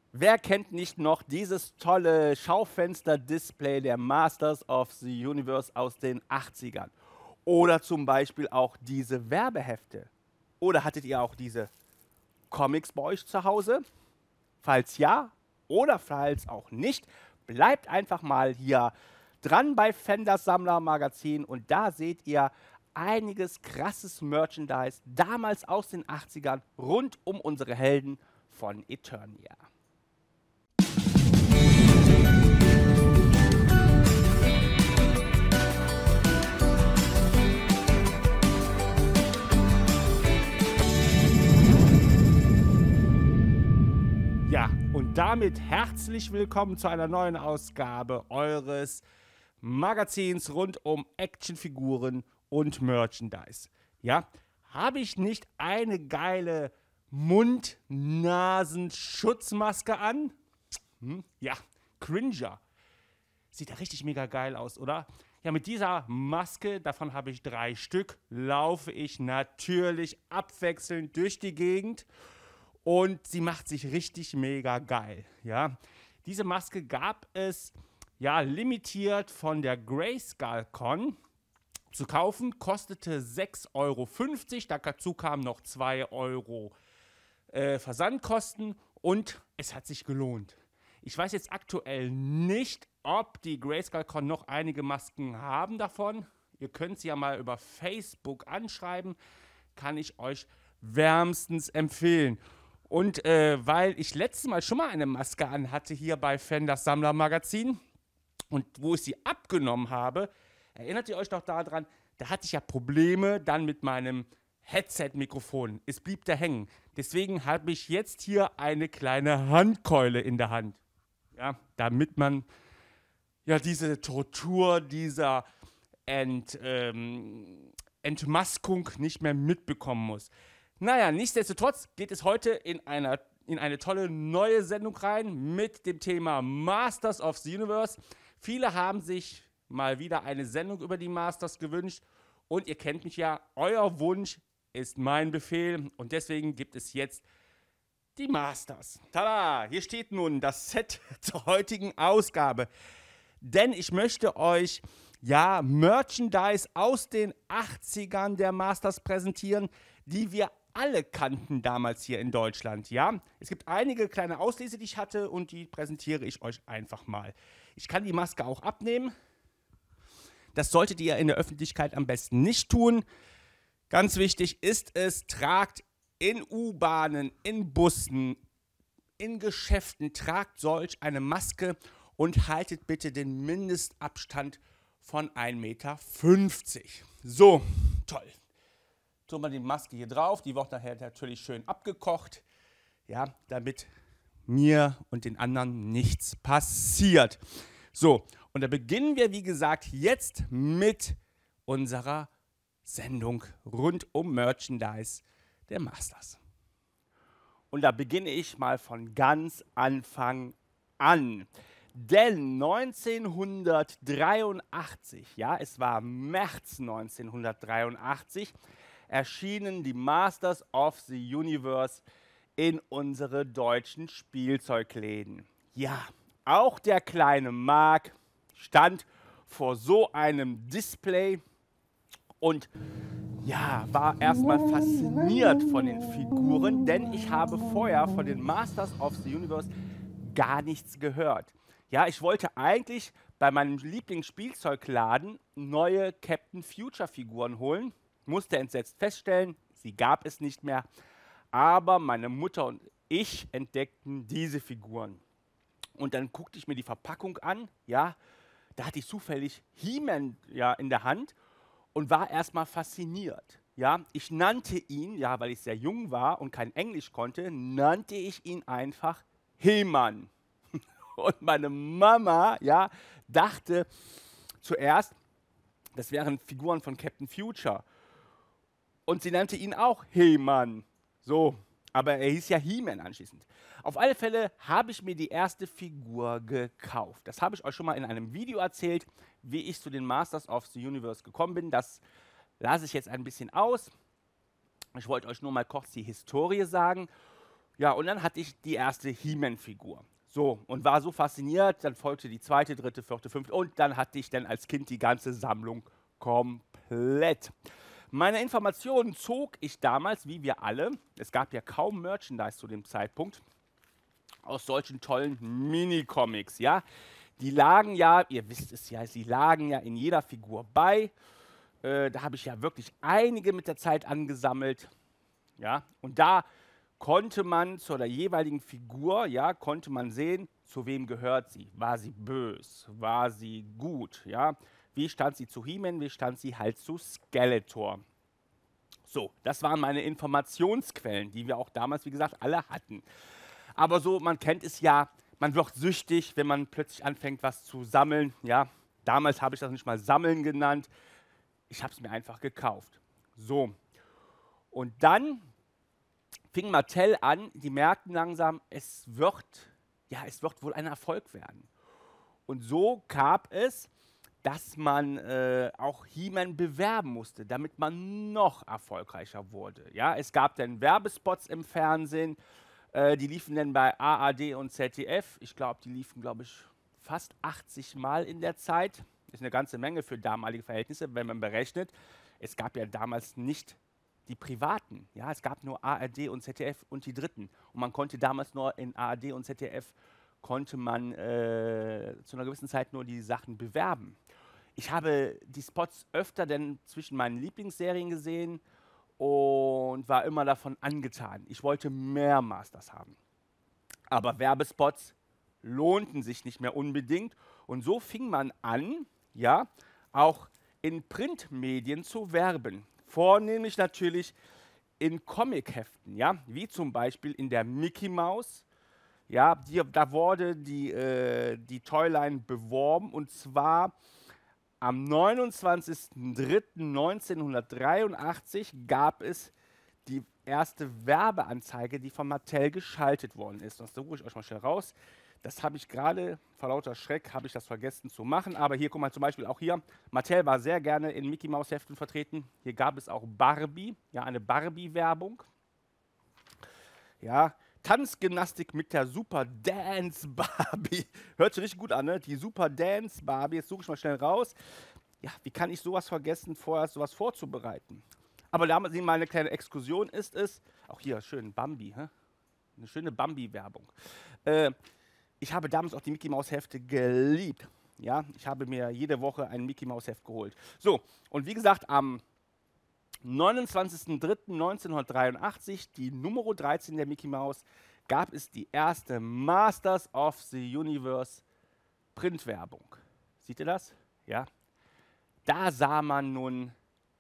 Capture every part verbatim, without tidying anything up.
Wer kennt nicht noch dieses tolle Schaufenster-Display der Masters of the Universe aus den achtzigern? Oder zum Beispiel auch diese Werbehefte? Oder hattet ihr auch diese Comics bei euch zu Hause? Falls ja oder falls auch nicht, bleibt einfach mal hier dran bei Fenders Sammler Magazin und da seht ihr einiges krasses Merchandise, damals aus den achtzigern, rund um unsere Helden von Eternia. Ja, und damit herzlich willkommen zu einer neuen Ausgabe eures Magazins rund um Actionfiguren und Merchandise. Ja, habe ich nicht eine geile Mund-Nasen-Schutzmaske an? Hm? Ja, Cringer. Sieht ja richtig mega geil aus, oder? Ja, mit dieser Maske, davon habe ich drei Stück, laufe ich natürlich abwechselnd durch die Gegend. Und sie macht sich richtig mega geil, ja. Diese Maske gab es, ja, limitiert von der Grayskull Con zu kaufen, kostete sechs Euro fünfzig, dazu kamen noch zwei Euro äh, Versandkosten und es hat sich gelohnt. Ich weiß jetzt aktuell nicht, ob die Grayskull Con noch einige Masken haben davon. Ihr könnt sie ja mal über Facebook anschreiben, kann ich euch wärmstens empfehlen. Und äh, weil ich letztes Mal schon mal eine Maske anhatte hier bei Fenders Sammler Magazin und wo ich sie abgenommen habe, erinnert ihr euch noch daran, da hatte ich ja Probleme dann mit meinem Headset-Mikrofon. Es blieb da hängen. Deswegen habe ich jetzt hier eine kleine Handkeule in der Hand. Ja, damit man ja diese Tortur, dieser Ent, ähm, Entmaskung nicht mehr mitbekommen muss. Naja, nichtsdestotrotz geht es heute in, einer, in eine tolle neue Sendung rein mit dem Thema Masters of the Universe. Viele haben sich mal wieder eine Sendung über die Masters gewünscht und ihr kennt mich ja, euer Wunsch ist mein Befehl und deswegen gibt es jetzt die Masters. Tada, hier steht nun das Set zur heutigen Ausgabe, denn ich möchte euch ja Merchandise aus den achtzigern der Masters präsentieren, die wir alle kannten damals hier in Deutschland, ja. Es gibt einige kleine Auslese, die ich hatte und die präsentiere ich euch einfach mal. Ich kann die Maske auch abnehmen. Das solltet ihr in der Öffentlichkeit am besten nicht tun. Ganz wichtig ist es, tragt in U-Bahnen, in Bussen, in Geschäften, tragt solch eine Maske und haltet bitte den Mindestabstand von ein Meter fünfzig. So, toll. Tun wir die Maske hier drauf, die wird nachher natürlich schön abgekocht, ja, damit mir und den anderen nichts passiert. So, und da beginnen wir, wie gesagt, jetzt mit unserer Sendung rund um Merchandise der Masters. Und da beginne ich mal von ganz Anfang an. Denn neunzehnhundertdreiundachtzig, ja, es war März neunzehnhundertdreiundachtzig, erschienen die Masters of the Universe in unsere deutschen Spielzeugläden. Ja, auch der kleine Mark stand vor so einem Display und ja, war erstmal fasziniert von den Figuren, denn ich habe vorher von den Masters of the Universe gar nichts gehört. Ja, ich wollte eigentlich bei meinem Lieblingsspielzeugladen neue Captain Future Figuren holen, musste entsetzt feststellen, sie gab es nicht mehr, aber meine Mutter und ich entdeckten diese Figuren. Und dann guckte ich mir die Verpackung an, ja, da hatte ich zufällig He-Man ja, in der Hand und war erstmal fasziniert. Ja, ich nannte ihn, ja, weil ich sehr jung war und kein Englisch konnte, nannte ich ihn einfach He-Man. Und meine Mama, ja, dachte zuerst, das wären Figuren von Captain Future. Und sie nannte ihn auch He-Man. So, aber er hieß ja He-Man anschließend. Auf alle Fälle habe ich mir die erste Figur gekauft. Das habe ich euch schon mal in einem Video erzählt, wie ich zu den Masters of the Universe gekommen bin. Das lasse ich jetzt ein bisschen aus. Ich wollte euch nur mal kurz die Historie sagen. Ja, und dann hatte ich die erste He-Man-Figur. So, und war so fasziniert, dann folgte die zweite, dritte, vierte, fünfte und dann hatte ich dann als Kind die ganze Sammlung komplett. Meine Informationen zog ich damals, wie wir alle, es gab ja kaum Merchandise zu dem Zeitpunkt, aus solchen tollen Minicomics, ja. Die lagen ja, ihr wisst es ja, sie lagen ja in jeder Figur bei. Äh, da habe ich ja wirklich einige mit der Zeit angesammelt, ja. Und da konnte man zu der jeweiligen Figur, ja, konnte man sehen, zu wem gehört sie. War sie böse? War sie gut? Ja? Wie stand sie zu He-Man? Wie stand sie halt zu Skeletor? So, das waren meine Informationsquellen, die wir auch damals, wie gesagt, alle hatten. Aber so, man kennt es ja, man wird süchtig, wenn man plötzlich anfängt, was zu sammeln. Ja? Damals habe ich das nicht mal Sammeln genannt. Ich habe es mir einfach gekauft. So, und dann fing Mattel an, die merkten langsam, es wird, ja, es wird wohl ein Erfolg werden. Und so gab es, dass man äh, auch He-Man bewerben musste, damit man noch erfolgreicher wurde. Ja, es gab dann Werbespots im Fernsehen, äh, die liefen dann bei A R D und Z D F. Ich glaube, die liefen, glaube ich, fast achtzig Mal in der Zeit. Ist eine ganze Menge für damalige Verhältnisse, wenn man berechnet. Es gab ja damals nicht die privaten, ja, es gab nur A R D und Z D F und die dritten. Und man konnte damals nur in A R D und Z D F, konnte man äh, zu einer gewissen Zeit nur die Sachen bewerben. Ich habe die Spots öfter denn zwischen meinen Lieblingsserien gesehen und war immer davon angetan. Ich wollte mehr Masters haben. Aber Werbespots lohnten sich nicht mehr unbedingt. Und so fing man an, ja, auch in Printmedien zu werben. Vornehmlich natürlich in Comicheften, ja, wie zum Beispiel in der Mickey Mouse. Ja, die, da wurde die, äh, die Toyline beworben und zwar am neunundzwanzigsten dritten neunzehnhundertdreiundachtzig gab es die erste Werbeanzeige, die von Mattel geschaltet worden ist. Das suche ich euch mal schnell raus. Das habe ich gerade, vor lauter Schreck, habe ich das vergessen zu machen. Aber hier, guck mal, zum Beispiel auch hier, Mattel war sehr gerne in Mickey Mouse Heften vertreten. Hier gab es auch Barbie, ja, eine Barbie-Werbung. Ja, Tanzgymnastik mit der Super Dance Barbie. Hört sich richtig gut an, ne? Die Super Dance Barbie. Jetzt suche ich mal schnell raus. Ja, wie kann ich sowas vergessen, vorher sowas vorzubereiten? Aber da mal eine kleine Exkursion ist es, auch hier schön Bambi, hä? Eine schöne Bambi-Werbung. Äh, Ich habe damals auch die Mickey Mouse Hefte geliebt. Ja, ich habe mir jede Woche ein Mickey Mouse Heft geholt. So, und wie gesagt, am neunundzwanzigsten dritten neunzehnhundertdreiundachtzig, die Nummer dreizehn der Mickey Mouse, gab es die erste Masters of the Universe Printwerbung. Seht ihr das? Ja. Da sah man nun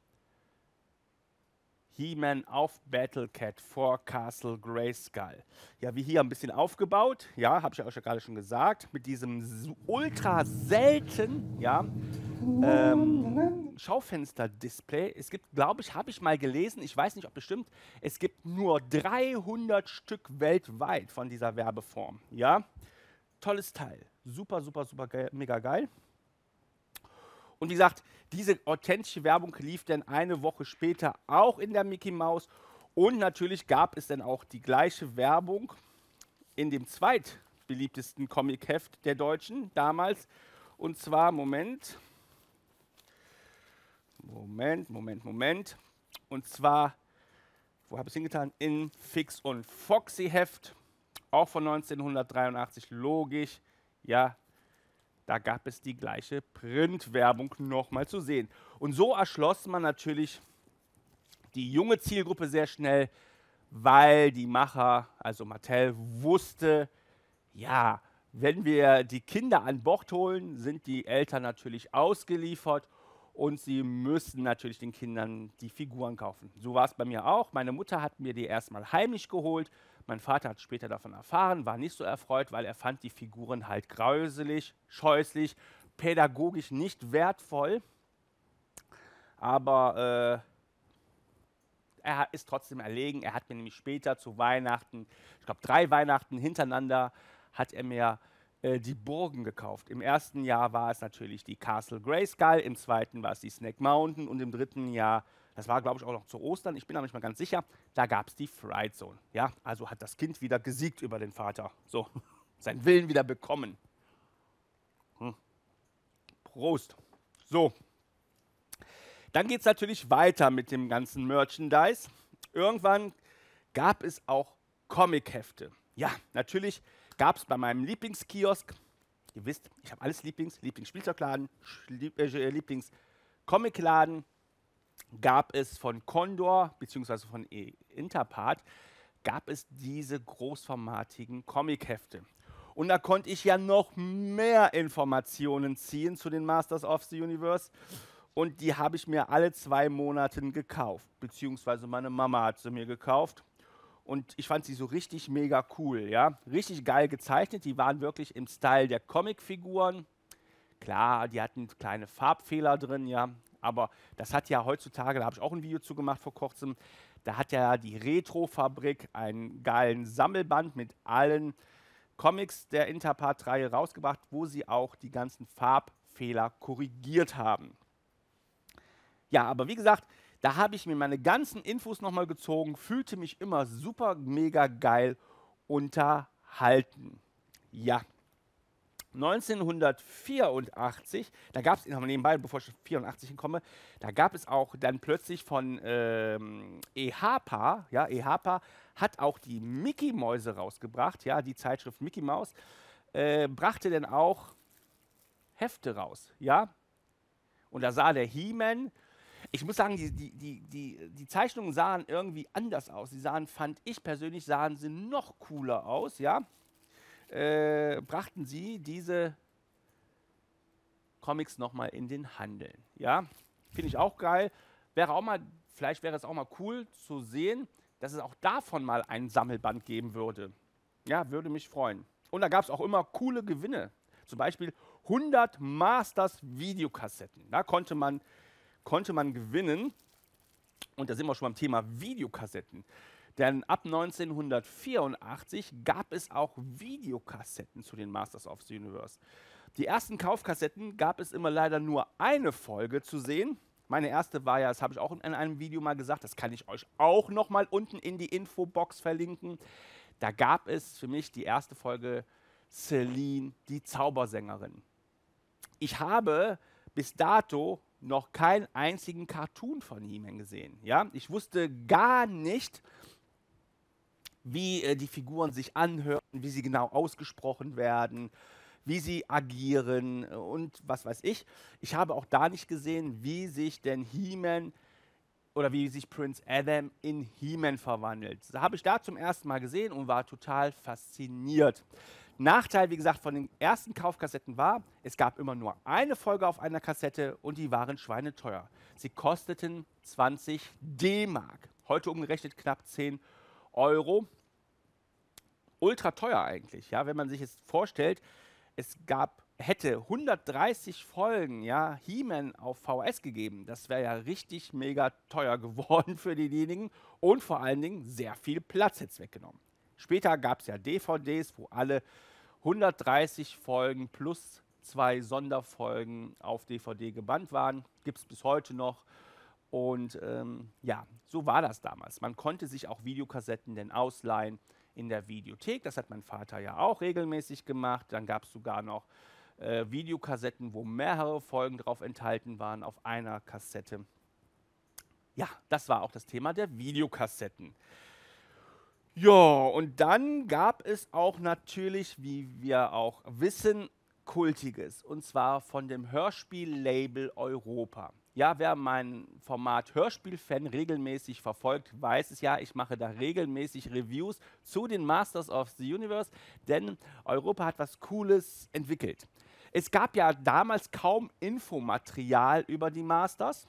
He-Man auf Battlecat vor Castle Grayskull. Ja, wie hier ein bisschen aufgebaut, ja, habe ich euch ja gerade schon gesagt, mit diesem ultra selten, ja, ähm, Schaufenster-Display. Es gibt, glaube ich, habe ich mal gelesen, ich weiß nicht, ob es stimmt, es gibt nur dreihundert Stück weltweit von dieser Werbeform, ja. Tolles Teil, super, super, super geil, mega geil. Und wie gesagt, diese authentische Werbung lief dann eine Woche später auch in der Mickey Mouse. Und natürlich gab es dann auch die gleiche Werbung in dem zweitbeliebtesten Comic-Heft der Deutschen damals. Und zwar, Moment, Moment, Moment, Moment. Und zwar, wo habe ich es hingetan? In Fix und Foxy Heft, auch von neunzehnhundertdreiundachtzig, logisch, ja. Da gab es die gleiche Printwerbung nochmal zu sehen. Und so erschloss man natürlich die junge Zielgruppe sehr schnell, weil die Macher, also Mattel, wusste, ja, wenn wir die Kinder an Bord holen, sind die Eltern natürlich ausgeliefert und sie müssen natürlich den Kindern die Figuren kaufen. So war es bei mir auch. Meine Mutter hat mir die erstmal heimlich geholt. Mein Vater hat später davon erfahren, war nicht so erfreut, weil er fand die Figuren halt grauselig, scheußlich, pädagogisch nicht wertvoll. Aber äh, er ist trotzdem erlegen. Er hat mir nämlich später zu Weihnachten, ich glaube drei Weihnachten hintereinander, hat er mir äh, die Burgen gekauft. Im ersten Jahr war es natürlich die Castle Grayskull, im zweiten war es die Snake Mountain und im dritten Jahr das war, glaube ich, auch noch zu Ostern, ich bin aber nicht mal ganz sicher, da gab es die Fright Zone. Ja, also hat das Kind wieder gesiegt über den Vater. So, seinen Willen wieder bekommen. Hm. Prost. So, dann geht es natürlich weiter mit dem ganzen Merchandise. Irgendwann gab es auch Comichefte. Ja, natürlich gab es bei meinem Lieblingskiosk, ihr wisst, ich habe alles Lieblings, Lieblingsspielzeugladen, Lieb äh, Lieblingscomicladen, gab es von Condor bzw. von e Interpart, gab es diese großformatigen Comichefte. Und da konnte ich ja noch mehr Informationen ziehen zu den Masters of the Universe. Und die habe ich mir alle zwei Monate gekauft, beziehungsweise meine Mama hat sie mir gekauft. Und ich fand sie so richtig mega cool, ja. Richtig geil gezeichnet, die waren wirklich im Style der Comicfiguren. Klar, die hatten kleine Farbfehler drin, ja. Aber das hat ja heutzutage, da habe ich auch ein Video zu gemacht vor kurzem, da hat ja die Retro-Fabrik einen geilen Sammelband mit allen Comics der Interpart-Reihe rausgebracht, wo sie auch die ganzen Farbfehler korrigiert haben. Ja, aber wie gesagt, da habe ich mir meine ganzen Infos nochmal gezogen, fühlte mich immer super mega geil unterhalten. Ja, neunzehnhundertvierundachtzig, da gab es, nebenbei, bevor ich vierundachtzig hinkomme, da gab es auch dann plötzlich von ähm, E H P A, ja, E H P A hat auch die Mickey-Mäuse rausgebracht, ja, die Zeitschrift Mickey Maus, äh, brachte dann auch Hefte raus, ja, und da sah der He-Man. Ich muss sagen, die, die, die, die, die Zeichnungen sahen irgendwie anders aus. Sie sahen, fand ich persönlich, sahen sie noch cooler aus, ja. Äh, brachten sie diese Comics nochmal in den Handel, ja. Finde ich auch geil. Wäre auch mal, vielleicht wäre es auch mal cool zu sehen, dass es auch davon mal ein Sammelband geben würde. Ja, würde mich freuen. Und da gab es auch immer coole Gewinne. Zum Beispiel hundert Masters Videokassetten. Da konnte man konnte man gewinnen, und da sind wir schon beim Thema Videokassetten, denn ab neunzehnhundertvierundachtzig gab es auch Videokassetten zu den Masters of the Universe. Die ersten Kaufkassetten gab es immer leider nur eine Folge zu sehen. Meine erste war ja, das habe ich auch in einem Video mal gesagt, das kann ich euch auch noch mal unten in die Infobox verlinken. Da gab es für mich die erste Folge Celine, die Zaubersängerin. Ich habe bis dato noch keinen einzigen Cartoon von He-Man gesehen. Ja? Ich wusste gar nicht, wie äh, die Figuren sich anhören, wie sie genau ausgesprochen werden, wie sie agieren äh, und was weiß ich. Ich habe auch da nicht gesehen, wie sich denn He-Man oder wie sich Prince Adam in He-Man verwandelt. Das habe ich da zum ersten Mal gesehen und war total fasziniert. Nachteil, wie gesagt, von den ersten Kaufkassetten war, es gab immer nur eine Folge auf einer Kassette und die waren schweineteuer. Sie kosteten zwanzig D-Mark. Heute umgerechnet knapp zehn Euro. Ultra teuer eigentlich, ja, wenn man sich jetzt vorstellt, es gab, hätte hundertdreißig Folgen, ja, He-Man auf V H S gegeben. Das wäre ja richtig mega teuer geworden für diejenigen und vor allen Dingen sehr viel Platz hätte es weggenommen. Später gab es ja D V Ds, wo alle hundertdreißig Folgen plus zwei Sonderfolgen auf D V D gebannt waren. Gibt es bis heute noch. Und ähm, ja, so war das damals. Man konnte sich auch Videokassetten denn ausleihen in der Videothek. Das hat mein Vater ja auch regelmäßig gemacht. Dann gab es sogar noch äh, Videokassetten, wo mehrere Folgen drauf enthalten waren auf einer Kassette. Ja, das war auch das Thema der Videokassetten. Ja, und dann gab es auch natürlich, wie wir auch wissen, Kultiges. Und zwar von dem Hörspiel-Label Europa. Ja, wer mein Format Hörspiel-Fan regelmäßig verfolgt, weiß es ja, ich mache da regelmäßig Reviews zu den Masters of the Universe, denn Europa hat was Cooles entwickelt. Es gab ja damals kaum Infomaterial über die Masters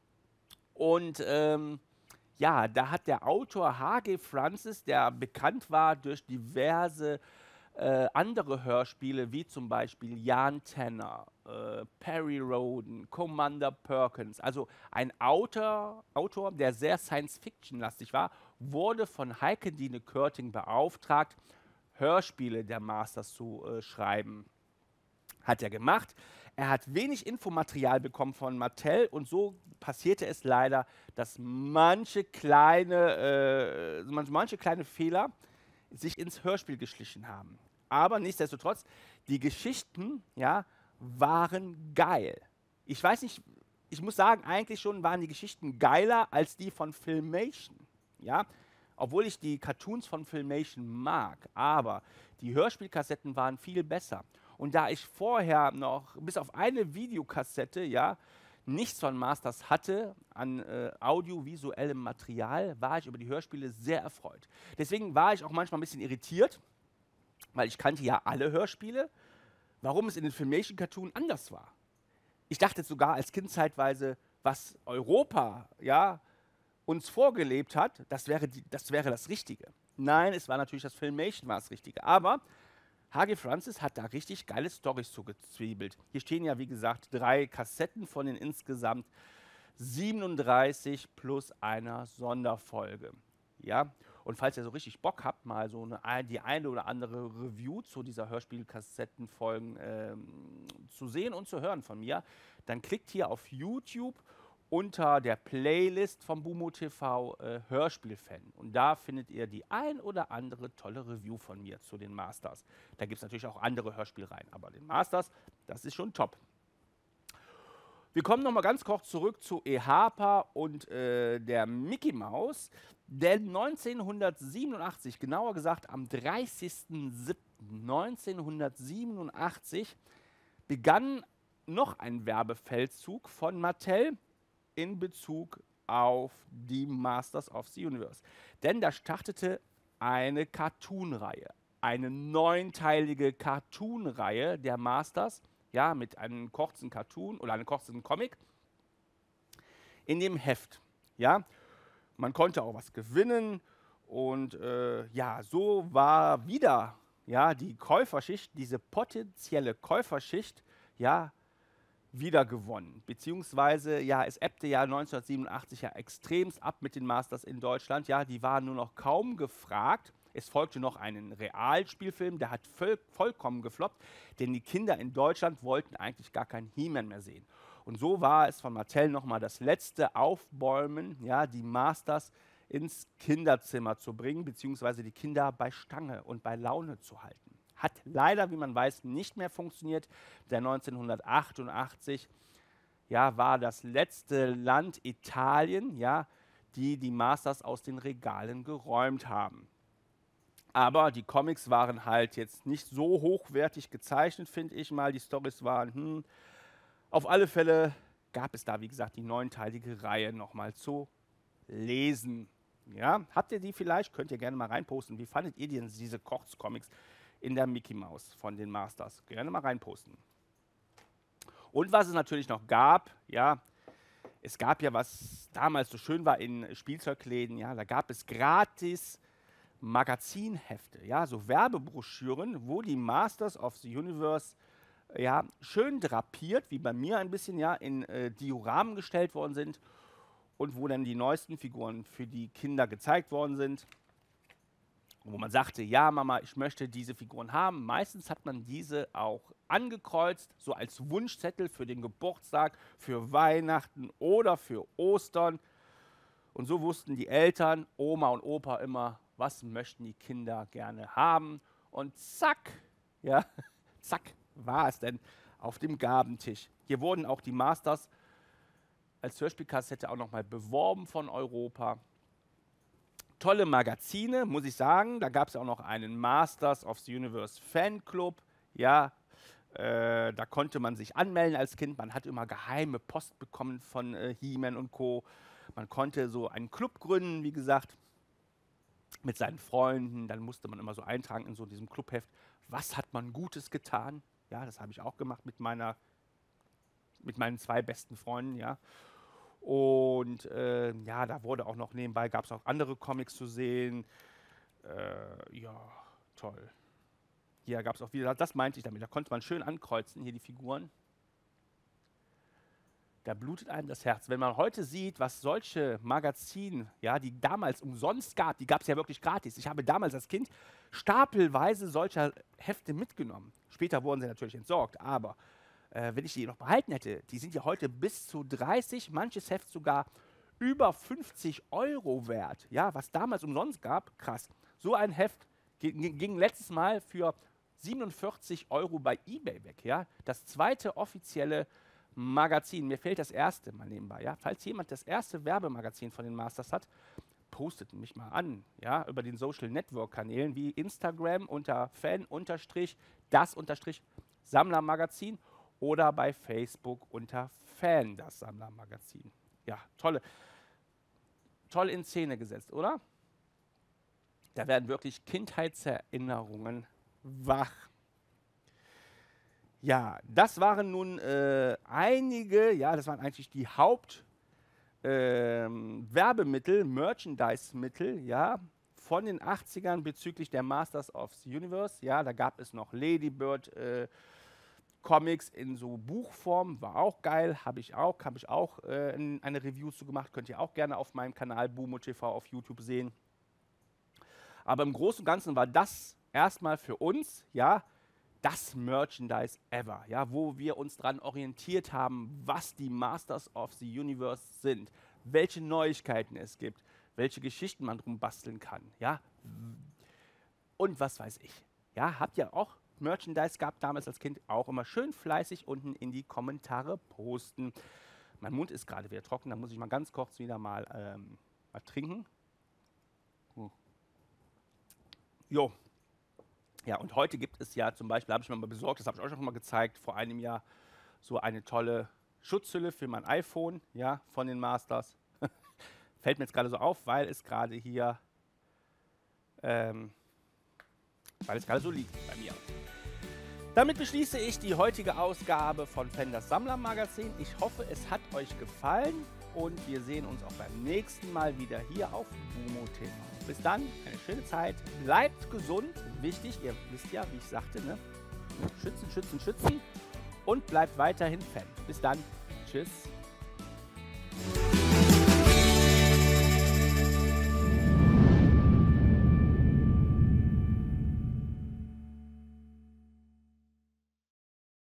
und ähm, ja, da hat der Autor H G Francis, der bekannt war durch diverse äh, andere Hörspiele, wie zum Beispiel Jan Tenner, äh, Perry Rhodan, Commander Perkins, also ein Autor, Autor, der sehr Science-Fiction-lastig war, wurde von Heike Dine Körting beauftragt, Hörspiele der Masters zu äh, schreiben. Hat er gemacht. Er hat wenig Infomaterial bekommen von Mattel und so passierte es leider, dass manche kleine, äh, man- manche kleine Fehler sich ins Hörspiel geschlichen haben. Aber nichtsdestotrotz, die Geschichten, ja, waren geil. Ich weiß nicht, ich muss sagen, eigentlich schon waren die Geschichten geiler als die von Filmation. Ja? Obwohl ich die Cartoons von Filmation mag, aber die Hörspielkassetten waren viel besser. Und da ich vorher noch, bis auf eine Videokassette, ja, nichts von Masters hatte an äh, audiovisuellem Material, war ich über die Hörspiele sehr erfreut. Deswegen war ich auch manchmal ein bisschen irritiert, weil ich kannte ja alle Hörspiele, warum es in den Filmation-Cartoon anders war. Ich dachte sogar als Kind zeitweise, was Europa, ja, uns vorgelebt hat, das wäre, die, das wäre das Richtige. Nein, es war natürlich das Filmation war das Richtige. Aber H G Francis hat da richtig geile Storys zugezwiebelt. Hier stehen ja, wie gesagt, drei Kassetten von den insgesamt siebenunddreißig plus einer Sonderfolge. Ja? Und falls ihr so richtig Bock habt, mal so eine, die eine oder andere Review zu dieser Hörspielkassettenfolgen ähm, zu sehen und zu hören von mir, dann klickt hier auf YouTube unter der Playlist vom Bumo T V äh, Hörspielfan. Und da findet ihr die ein oder andere tolle Review von mir zu den Masters. Da gibt es natürlich auch andere Hörspielreihen, aber den Masters, das ist schon top. Wir kommen noch mal ganz kurz zurück zu Ehapa und äh, der Mickey Mouse. Denn neunzehnhundertsiebenundachtzig, genauer gesagt am dreißigsten siebten neunzehnhundertsiebenundachtzig, begann noch ein Werbefeldzug von Mattel in Bezug auf die Masters of the Universe. Denn da startete eine Cartoon-Reihe, eine neunteilige Cartoon-Reihe der Masters, ja, mit einem kurzen Cartoon oder einem kurzen Comic in dem Heft. Ja. Man konnte auch was gewinnen und äh, ja, so war wieder ja, die Käuferschicht, diese potenzielle Käuferschicht, ja, wieder gewonnen. Beziehungsweise, ja, es ebbte ja neunzehnhundertsiebenundachtzig ja extremst ab mit den Masters in Deutschland. Ja, die waren nur noch kaum gefragt. Es folgte noch ein Realspielfilm, der hat voll, vollkommen gefloppt, denn die Kinder in Deutschland wollten eigentlich gar keinen He-Man mehr sehen. Und so war es von Mattel nochmal das letzte Aufbäumen, ja, die Masters ins Kinderzimmer zu bringen, beziehungsweise die Kinder bei Stange und bei Laune zu halten. Hat leider, wie man weiß, nicht mehr funktioniert. Der neunzehnhundertachtundachtzig ja, war das letzte Land Italien, ja, die die Masters aus den Regalen geräumt haben. Aber die Comics waren halt jetzt nicht so hochwertig gezeichnet, finde ich mal. Die Storys waren, hm, auf alle Fälle gab es da, wie gesagt, die neunteilige Reihe nochmal zu lesen. Ja, habt ihr die vielleicht? Könnt ihr gerne mal reinposten. Wie fandet ihr denn diese Kurzcomics in der Mickey Mouse von den Masters? Gerne mal reinposten. Und was es natürlich noch gab, ja, es gab ja, was damals so schön war in Spielzeugläden, ja, da gab es gratis Magazinhefte, ja, so Werbebroschüren, wo die Masters of the Universe ja, schön drapiert, wie bei mir ein bisschen, ja, in äh, Dioramen gestellt worden sind und wo dann die neuesten Figuren für die Kinder gezeigt worden sind. Und wo man sagte, ja Mama, ich möchte diese Figuren haben. Meistens hat man diese auch angekreuzt, so als Wunschzettel für den Geburtstag, für Weihnachten oder für Ostern. Und so wussten die Eltern, Oma und Opa immer, was möchten die Kinder gerne haben. Und zack, ja, zack, war es denn auf dem Gabentisch. Hier wurden auch die Masters als Hörspielkassette auch nochmal beworben von Europa. Tolle Magazine, muss ich sagen. Da gab es auch noch einen Masters of the Universe Fanclub. Ja, äh, da konnte man sich anmelden als Kind. Man hat immer geheime Post bekommen von äh, He-Man und Co. Man konnte so einen Club gründen, wie gesagt, mit seinen Freunden. Dann musste man immer so eintragen in so diesem Clubheft, was hat man Gutes getan. Ja, das habe ich auch gemacht mit, meiner, mit meinen zwei besten Freunden, ja. Und äh, ja, da wurde auch noch nebenbei, gab es auch andere Comics zu sehen. Äh, ja, toll. Hier gab es auch wieder, das meinte ich damit, da konnte man schön ankreuzen, hier die Figuren. da blutet einem das Herz. Wenn man heute sieht, was solche Magazine, ja, die damals umsonst gab, die gab es ja wirklich gratis. Ich habe damals als Kind stapelweise solcher Hefte mitgenommen. Später wurden sie natürlich entsorgt, aber äh, wenn ich die noch behalten hätte, die sind ja heute bis zu dreißig, manches Heft sogar über fünfzig Euro wert. Ja, was damals umsonst gab, krass. So ein Heft ging, ging letztes Mal für siebenundvierzig Euro bei eBay weg. Ja? Das zweite offizielle Magazin. Mir fehlt das erste mal nebenbei. Ja? Falls jemand das erste Werbemagazin von den Masters hat, postet mich mal an. Ja? Über den Social Network Kanälen wie Instagram unter Fan unterstrich das unterstrich Sammlermagazin oder bei Facebook unter Fan das Sammlermagazin. Ja, tolle, toll in Szene gesetzt, oder? Da werden wirklich Kindheitserinnerungen wach. Ja, das waren nun äh, einige, ja, das waren eigentlich die Hauptwerbemittel, ähm, Merchandise-Mittel, ja, von den achtzigern bezüglich der Masters of the Universe. Ja, da gab es noch Ladybird äh, Comics in so Buchform, war auch geil, habe ich auch, habe ich auch äh, eine Review zu gemacht, könnt ihr auch gerne auf meinem Kanal Bumo T V auf YouTube sehen. Aber im Großen und Ganzen war das erstmal für uns, ja, das Merchandise ever, ja, wo wir uns dran orientiert haben, was die Masters of the Universe sind, welche Neuigkeiten es gibt, welche Geschichten man drum basteln kann, ja, und was weiß ich. Ja, habt ihr auch Merchandise gehabt damals als Kind, auch immer schön fleißig unten in die Kommentare posten. Mein Mund ist gerade wieder trocken, da muss ich mal ganz kurz wieder mal, ähm, mal trinken. Hm. Jo. Ja, und heute gibt es ja zum Beispiel, habe ich mir mal besorgt, das habe ich euch schon mal gezeigt, vor einem Jahr so eine tolle Schutzhülle für mein iPhone, ja, von den Masters. Fällt mir jetzt gerade so auf, weil es gerade hier, ähm, weil es gerade so liegt bei mir. Damit beschließe ich die heutige Ausgabe von Fan das Sammlermagazin. Ich hoffe, es hat euch gefallen und wir sehen uns auch beim nächsten Mal wieder hier auf Bumo T V. Bis dann, eine schöne Zeit, bleibt gesund, wichtig, ihr wisst ja, wie ich sagte, ne? Schützen, schützen, schützen und bleibt weiterhin Fan. Bis dann, tschüss.